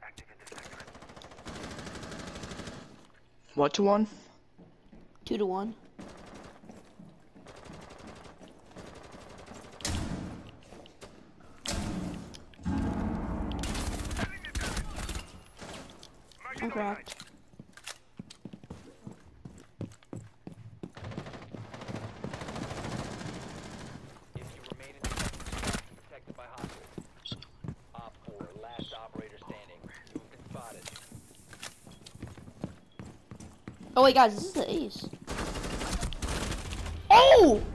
What to 1? 2-1. I'm cracked. If you remain in the protected by hostiles. Op 4, last operator standing. You have been spotted. Oh wait, guys, this is the ace. Oh!